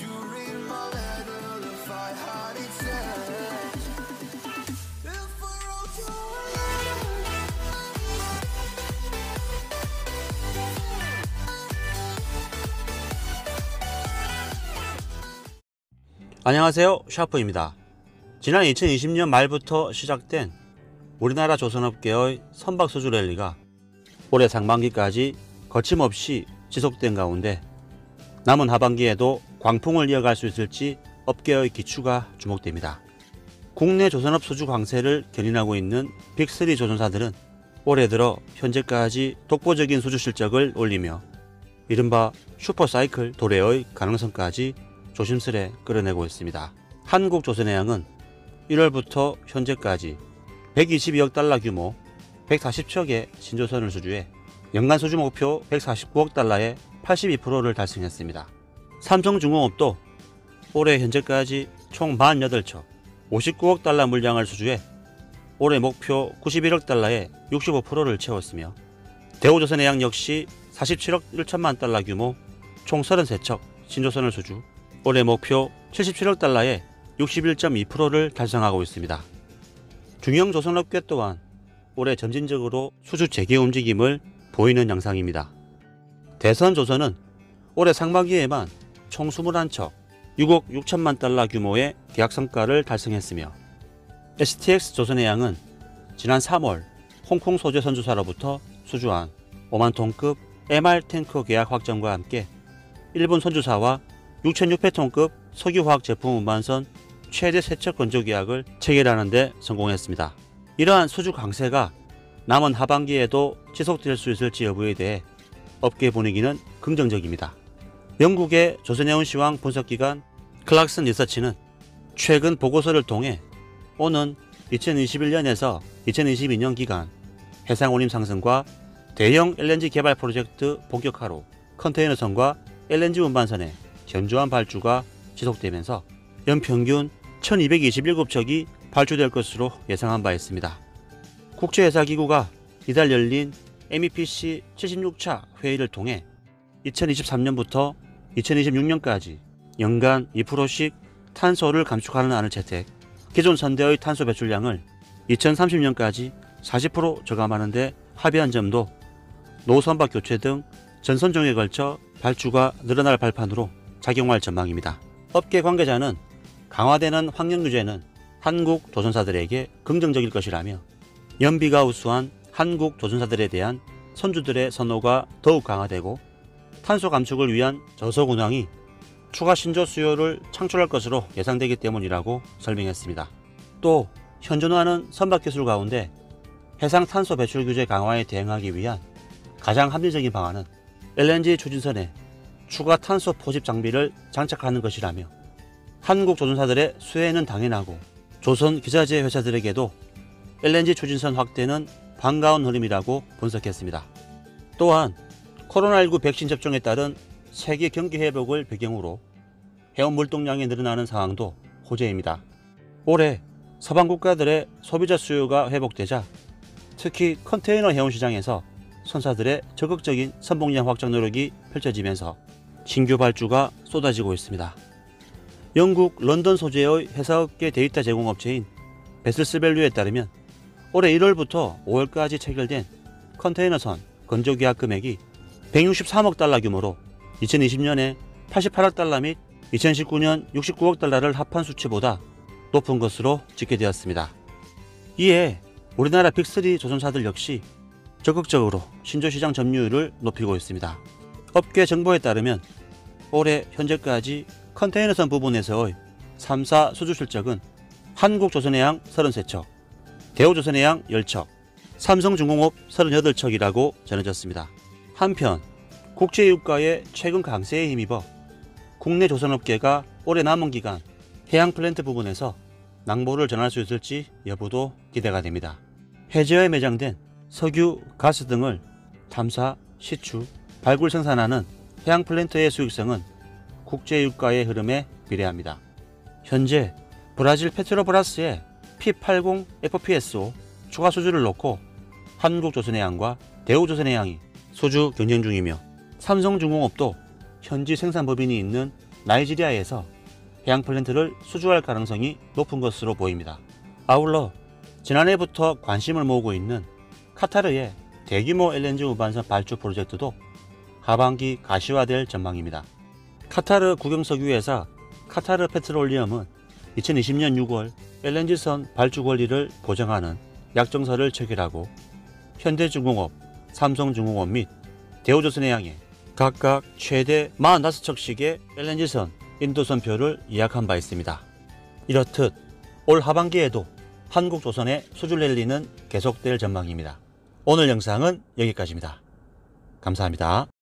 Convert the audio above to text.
안녕하세요, 샤프입니다. 지난 2020년 말부터 시작된 우리나라 조선업계의 선박소주 랠리가 올해 상반기까지 거침없이 지속된 가운데 남은 하반기에도 광풍을 이어갈 수 있을지 업계의 기추가 주목됩니다. 국내 조선업 소주 강세를 견인하고 있는 빅3 조선사들은 올해 들어 현재까지 독보적인 소주 실적을 올리며 이른바 슈퍼사이클 도래의 가능성까지 조심스레 끌어내고 있습니다. 한국조선해양은 1월부터 현재까지 122억 달러 규모 140척의 신조선을 수주해 연간 수주 목표 149억 달러의 82%를 달성했습니다. 삼성중공업도 올해 현재까지 총 48척 59억 달러 물량을 수주해 올해 목표 91억 달러의 65%를 채웠으며 대우조선해양 역시 47억 1천만 달러 규모 총 33척 신조선을 수주 올해 목표 77억 달러의 61.2%를 달성하고 있습니다. 중형 조선업계 또한 올해 점진적으로 수주 재개 움직임을 보이는 양상입니다. 대선조선은 올해 상반기에만 총 21척 6억 6천만 달러 규모의 계약 성과를 달성했으며 STX조선해양은 지난 3월 홍콩 소재 선주사로부터 수주한 5만 톤급 MR 탱커 계약 확정과 함께 일본 선주사와 6,600톤급 석유화학 제품 운반선 최대 세척 건조 계약을 체결하는 데 성공했습니다. 이러한 수주 강세가 남은 하반기에도 지속될 수 있을지 여부에 대해 업계 분위기는 긍정적입니다. 영국의 조선해운시황 분석기관 클락슨 리서치는 최근 보고서를 통해 오는 2021년에서 2022년 기간 해상운임 상승과 대형 LNG 개발 프로젝트 본격화로 컨테이너선과 LNG 운반선의 견조한 발주가 지속되면서 연평균 1227척이 발주될 것으로 예상한 바 있습니다. 국제회사기구가 이달 열린 MEPC 76차 회의를 통해 2023년부터 2026년까지 연간 2%씩 탄소를 감축하는 안을 채택, 기존 선대의 탄소 배출량을 2030년까지 40% 저감하는 데 합의한 점도 노선박 교체 등 전선종에 걸쳐 발주가 늘어날 발판으로 작용할 전망입니다. 업계 관계자는 강화되는 환경 규제는 한국 조선사들에게 긍정적일 것이라며 연비가 우수한 한국 조선사들에 대한 선주들의 선호가 더욱 강화되고 탄소 감축을 위한 저속 운항이 추가 신조 수요를 창출할 것으로 예상되기 때문이라고 설명했습니다. 또 현존하는 선박 기술 가운데 해상 탄소 배출 규제 강화에 대응하기 위한 가장 합리적인 방안은 LNG 추진선에 추가 탄소 포집 장비를 장착하는 것이라며 한국 조선사들의 수혜는 당연하고 조선 기자재 회사들에게도 LNG 추진선 확대는 반가운 흐름이라고 분석했습니다. 또한 코로나19 백신 접종에 따른 세계 경기 회복을 배경으로 해운 물동량이 늘어나는 상황도 호재입니다. 올해 서방 국가들의 소비자 수요가 회복되자 특히 컨테이너 해운 시장에서 선사들의 적극적인 선봉량 확장 노력이 펼쳐지면서 신규 발주가 쏟아지고 있습니다. 영국 런던 소재의 회사업계 데이터 제공업체인 베슬스밸류에 따르면 올해 1월부터 5월까지 체결된 컨테이너선 건조 계약 금액이 163억 달러 규모로 2020년에 88억 달러 및 2019년 69억 달러를 합한 수치보다 높은 것으로 집계되었습니다. 이에 우리나라 빅3 조선사들 역시 적극적으로 신조시장 점유율을 높이고 있습니다. 업계 정보에 따르면 올해 현재까지 컨테이너선 부분에서의 3사 수주 실적은 한국조선해양 33척, 대우조선해양 10척, 삼성중공업 38척이라고 전해졌습니다. 한편 국제유가의 최근 강세에 힘입어 국내 조선업계가 올해 남은 기간 해양 플랜트 부분에서 낭보를 전할 수 있을지 여부도 기대가 됩니다. 해저에 매장된 석유, 가스 등을 탐사, 시추, 발굴 생산하는 해양 플랜트의 수익성은 국제유가의 흐름에 비례합니다. 현재 브라질 페트로브라스의 P80 FPSO 추가 수주를 놓고 한국조선해양과 대우조선해양이 수주 경쟁 중이며 삼성중공업도 현지 생산 법인이 있는 나이지리아에서 해양 플랜트를 수주할 가능성이 높은 것으로 보입니다. 아울러 지난해부터 관심을 모으고 있는 카타르의 대규모 LNG 운반선 발주 프로젝트도 하반기 가시화될 전망입니다. 카타르 국영석유회사 카타르 페트롤리엄은 2020년 6월 LNG선 발주 권리를 보장하는 약정서를 체결하고 현대중공업, 삼성중공업 및 대우조선해양에 각각 최대 45척씩의 LNG선 인도선표를 예약한 바 있습니다. 이렇듯 올 하반기에도 한국조선의 수주 랠리는 계속될 전망입니다. 오늘 영상은 여기까지입니다. 감사합니다.